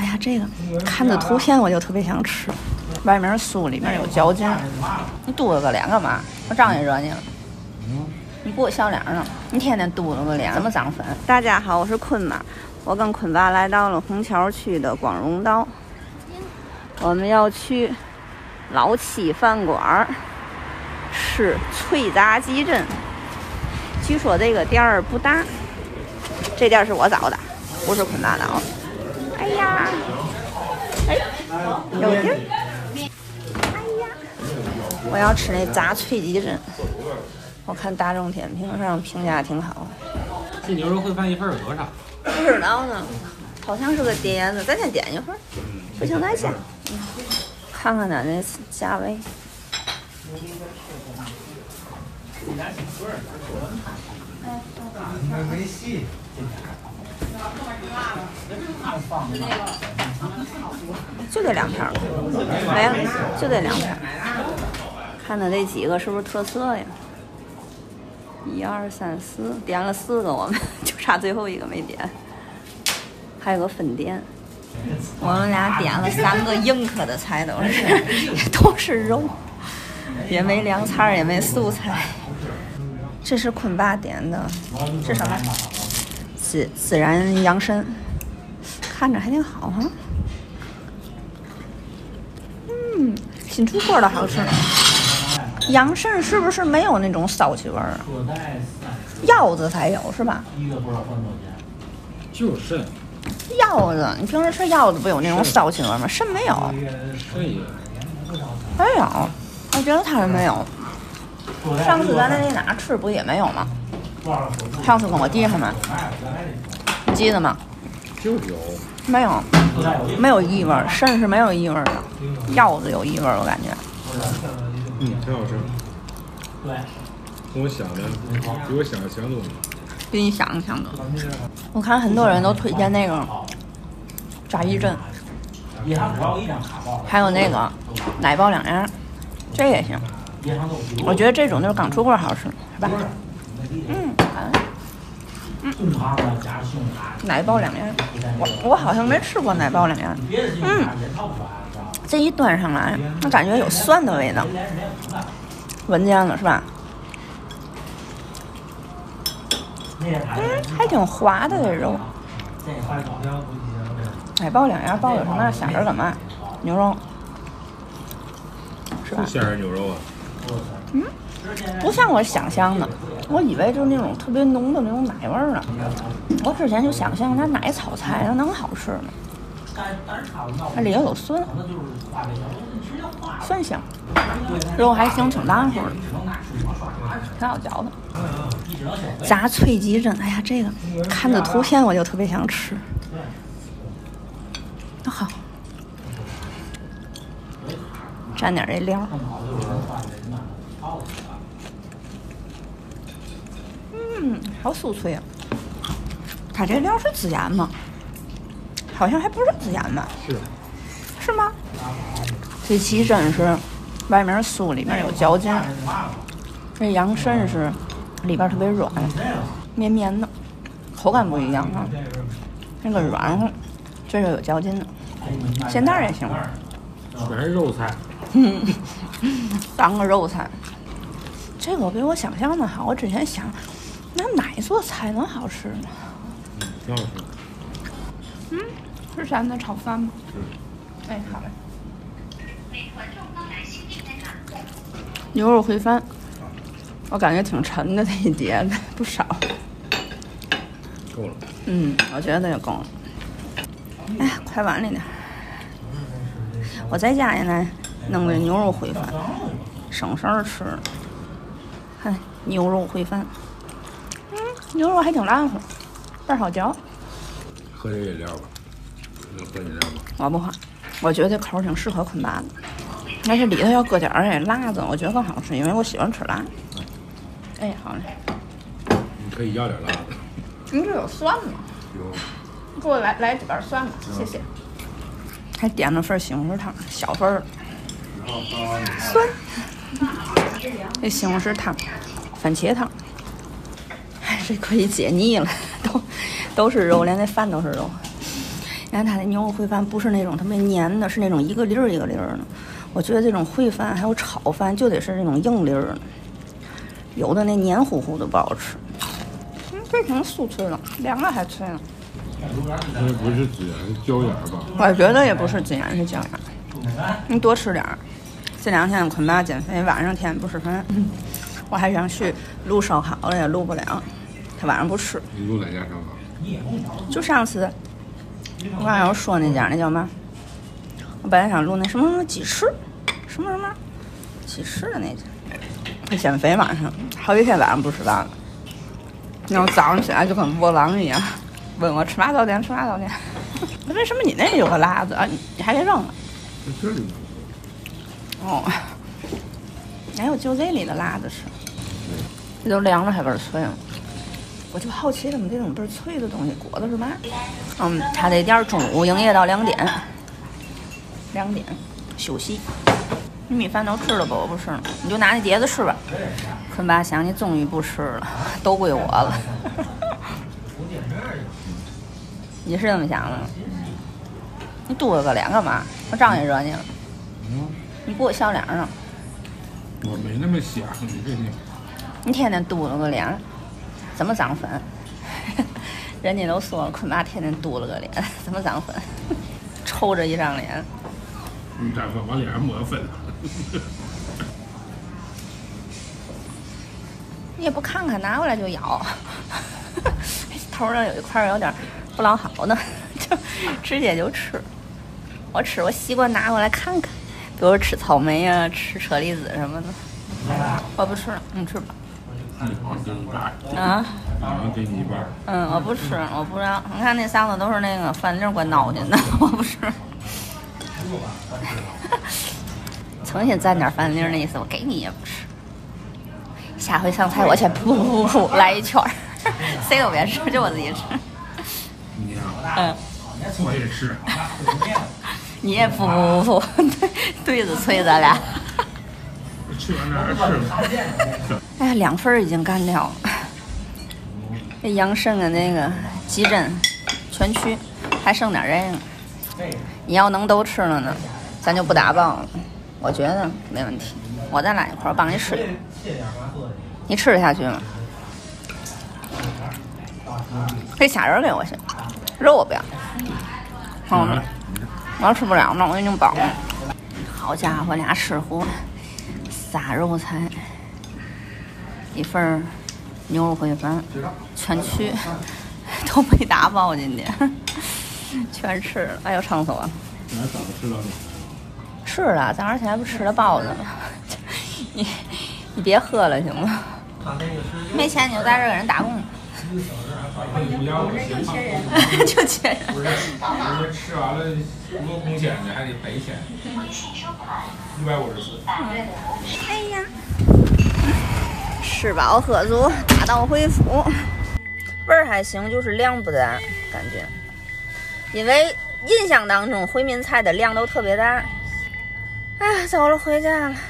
呀，这个看着图片我就特别想吃。外面酥，里面有嚼劲。你嘟了个脸干嘛？我招你惹你了？你不给我笑脸呢？你天天嘟了个脸，什么脏粉？大家好，我是坤妈，我跟坤爸来到了虹桥区的广荣道，我们要去老七饭馆吃脆炸鸡胗。据说这个店儿不大，这店儿是我找的，不是坤爸找。哎呀，哎，有地儿。哎呀，我要吃那炸脆鸡胗。我看大众点评上评价挺好。 这牛肉烩饭一份有多少？ 不知道呢，好像是个碟子，咱先点一会儿。不行再加。看看咱这价位。 没戏。 就这2片儿，没了，就这2片儿。看的这几个是不是特色呀？1、2、3、4，点了4个，我们就差最后一个没点。还有个分店，我们俩点了3个硬壳的菜，都是肉，也没凉菜，也没素菜。这是坤爸点的，是什么？孜然羊参，看着还挺好哈。新出锅的好吃。羊参是不是没有那种骚气味儿啊？腰子才有是吧？ 就是肾。 腰子，你平时吃腰子不有那种骚气味吗？肾没有。 肾有。 没有，我觉得它是没有。上次咱在那哪吃不也没有吗？上次跟我弟他们，你记得吗？ 就有。 没有，没有异味，肾是没有异味的，腰子有异味，我感觉。 挺好吃。对。跟我想的，比我想的强多。 比你想的强多。我看很多人都推荐那个炸鸡胗，还有那个奶爆两样，这也行。我觉得这种就是刚出锅好吃，是吧？奶爆两样，我好像没吃过奶爆两样。这一端上来，我感觉有蒜的味道，闻见了是吧？还挺滑的这肉。奶爆两样，爆有什么馅儿干嘛？牛肉，是吧？ 馅儿牛肉啊。 不像我想象的，我以为就是那种特别浓的那种奶味儿呢。我之前就想象那奶炒菜它能好吃吗？它里头有蒜，蒜香，肉还行，挺大乎的，挺好嚼的。炸脆鸡胗，哎呀，这个看着图片我就特别想吃。好，蘸点这料。好酥脆啊！它这料是孜然吗？好像还不是孜然吧？是吗？这鸡胗是外面酥，里面有嚼劲。这羊肾是里边特别软，绵绵的，口感不一样啊。那个软乎，这个有嚼劲的。咸蛋也行。 全是肉菜。 当个肉菜。这个比我想象的好，我之前想。那哪做菜能好吃呢？ 挺好吃。 是咱的炒饭吗？ 是。 哎，好嘞。牛肉烩饭，我感觉挺沉的，这一碟子不少。 够了。 我觉得也够了。哎呀，快碗里点。我在家现在弄个牛肉烩饭，省事儿吃。看牛肉烩饭。牛肉还挺烂乎，倍儿好嚼。 喝点饮料吧，喝饮料吧。 我不喝，我觉得这口挺适合坤爸的，但是里头要搁点儿辣子，我觉得更好吃，因为我喜欢吃辣。哎，好嘞。 你可以要点辣的。 你这有蒜吗？ 有。 给我来几瓣蒜吧，谢谢。还点了份西红柿汤，小份儿。蒜。这西红柿汤，番茄汤。这可以解腻了，都是肉，连那饭都是肉。 你看它的牛肉烩饭不是那种特别黏的，是那种一个粒儿一个粒儿的。我觉得这种烩饭还有炒饭就得是那种硬粒儿的，有的那黏糊糊的不好吃。这挺酥脆了，凉了还脆呢。 那不是孜然，是椒盐吧？ 我觉得也不是孜然，是椒盐。你多吃点儿。这2天坤爸减肥，晚上天不吃饭。我还想去录烧烤了，也录不了。他晚上不吃。 你录哪家烧烤？ 就上次我刚才要说那家，那叫嘛？我本来想录那什么鸡翅，什么鸡翅的那家。减肥晚上好几天晚上不吃饭了，然后早上起来就跟饿狼一样，问我吃嘛早点，吃嘛早点。为什么你那里有个辣子啊？你还给扔了？ 在这里呢。 哦，还有就这里的辣子吃，这都凉了还倍儿脆了。我就好奇，怎么这种倍儿脆的东西裹的是嘛？他这店中午营业到2点，2点休息。你米饭都吃了不？我不吃了，你就拿那碟子吃吧。坤爸想你终于不吃了，都归我了。你是这么想的？你嘟了个脸干嘛？我仗义惹你了？你给我笑脸上。 我没那么想，你这你。 你天天嘟了个脸，怎么涨粉？人家都说了，坤爸天天嘟了个脸，怎么涨粉？抽着一张脸。 你涨粉往脸上抹粉。 你也不看看，拿过来就咬。头上有一块有点不老好的，就直接就吃。我习惯拿过来看看，比如吃草莓啊，吃车厘子什么的。我不吃了，你吃吧。 给你一半。 啊？ 给你一半。 我不吃，我不让。你看那嗓子都是那个饭粒灌脑筋的，我不吃。重新蘸点饭粒那意思，我给你也不吃。下回上菜我先噗来一圈儿，谁都别吃，就我自己吃。 你呀？我也吃。 你也噗，对着催咱俩。 吃完这还吃。 哎呀，2份已经干掉了。这杨胜的那个鸡胗全区还剩点这个，你要能都吃了呢，咱就不打包了。我觉得没问题，我再来一块儿帮你吃。你吃得下去吗？这虾仁给我行，肉我不要。我要吃不了，那我给你包。好家伙，俩吃货，3肉菜，1份牛肉烩饭，全区都没打包进去，全吃了。哎呦，撑死我了！ 咱早上吃了是了，早上起来不吃了包子吗？你别喝了行吗？没钱你就在这儿给人打工。就缺人。 不是，人家吃完了不够工钱的，还得赔钱。154。 哎呀，吃饱喝足，打道回府。味儿还行，就是量不大，感觉。因为印象当中回民菜的量都特别大。哎，走了，回家了。